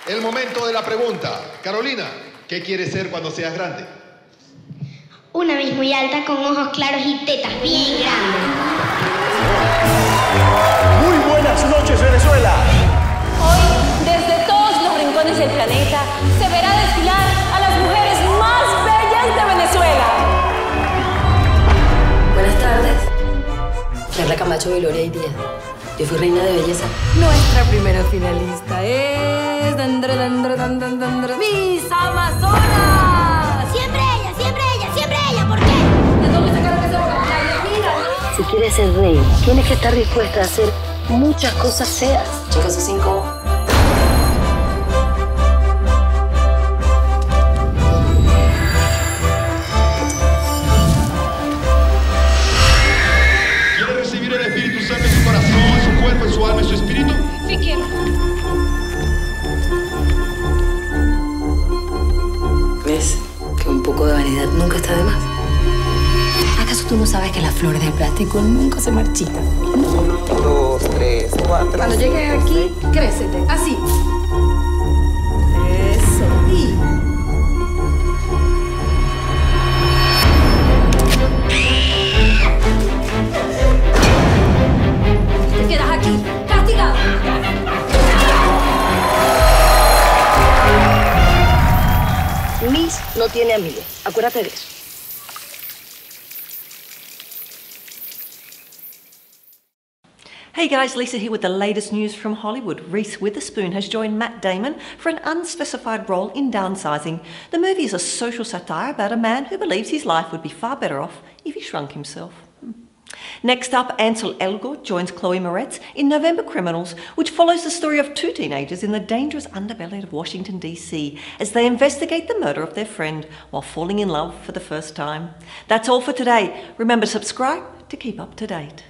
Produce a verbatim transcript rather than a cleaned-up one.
El momento de la pregunta. Carolina, ¿qué quieres ser cuando seas grande? Una Miss muy alta con ojos claros y tetas bien grandes. Muy buenas noches, Venezuela. Hoy, desde todos los rincones del planeta, se verá desfilar a las mujeres más bellas de Venezuela. Buenas tardes. Carla Camacho y Gloria Díaz. Yo fui reina de belleza. Nuestra primera finalista es... Dandra, dandra, dandra, dandra, ¡Miss Amazonas! Siempre ella, siempre ella, siempre ella. ¿Por qué? ¿De dónde sacaron esa vocabulario? Mira. Si quieres ser reina, tienes que estar dispuesta a hacer muchas cosas feas. Chicos, eso cinco. ¿Quiere recibir el Espíritu Santo en su corazón, en su cuerpo, en su alma, en su espíritu? Sí quiero. ¿Ves? Que un poco de vanidad nunca está de más. ¿Acaso tú no sabes que las flores de plástico nunca se marchitan? Uno, dos, tres, cuatro. Cuando llegues aquí, crécete. Así. Eso. Y... te quedas aquí, castigado. Miss no tiene amigos. Acuérdate de eso. Hey guys, Lisa here with the latest news from Hollywood. Reese Witherspoon has joined Matt Damon for an unspecified role in Downsizing. The movie is a social satire about a man who believes his life would be far better off if he shrunk himself. Next up, Ansel Elgort joins Chloe Moretz in November Criminals, which follows the story of two teenagers in the dangerous underbelly of Washington, D C as they investigate the murder of their friend while falling in love for the first time. That's all for today. Remember to subscribe to keep up to date.